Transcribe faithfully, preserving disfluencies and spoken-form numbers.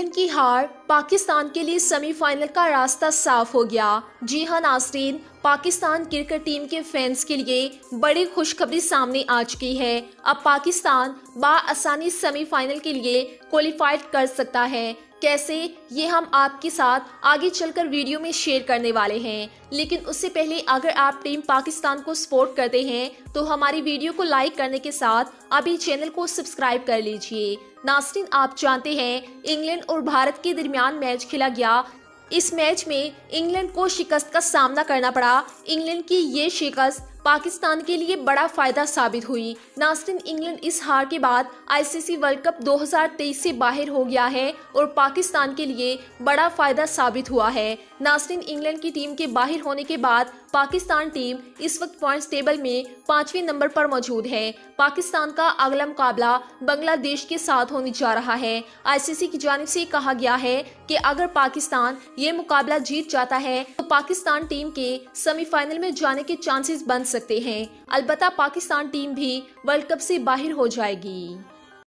England की हार, पाकिस्तान के लिए सेमीफाइनल का रास्ता साफ हो गया। जी हां नाज़रीन, पाकिस्तान क्रिकेट टीम के फैंस के लिए बड़ी खुशखबरी सामने आ चुकी है। अब पाकिस्तान बाआसानी सेमीफाइनल के लिए क्वालिफाइड कर सकता है। कैसे, ये हम आपके साथ आगे चलकर वीडियो में शेयर करने वाले हैं। लेकिन उससे पहले अगर आप टीम पाकिस्तान को सपोर्ट करते हैं तो हमारी वीडियो को लाइक करने के साथ अभी चैनल को सब्सक्राइब कर लीजिए। नाज़रीन, आप जानते हैं इंग्लैंड और भारत के दरमियान मैच खेला गया। इस मैच में इंग्लैंड को शिकस्त का सामना करना पड़ा। इंग्लैंड की ये शिकस्त पाकिस्तान के लिए बड़ा फायदा साबित हुई। नाज़रीन, इंग्लैंड इस हार के बाद आईसीसी वर्ल्ड कप दो हज़ार तेईस से बाहर हो गया है और पाकिस्तान के लिए बड़ा फायदा साबित हुआ है। नाज़रीन, इंग्लैंड की टीम के बाहर होने के बाद पाकिस्तान टीम इस वक्त पॉइंट्स टेबल में पांचवें नंबर पर मौजूद है। पाकिस्तान का अगला मुकाबला बांग्लादेश के साथ होने जा रहा है। आईसीसी की जानिब से कहा गया है कि अगर पाकिस्तान ये मुकाबला जीत जाता है तो पाकिस्तान टीम के सेमीफाइनल में जाने के चांसेस बन सकते हैं। अलबत्ता पाकिस्तान टीम भी वर्ल्ड कप से बाहर हो जाएगी।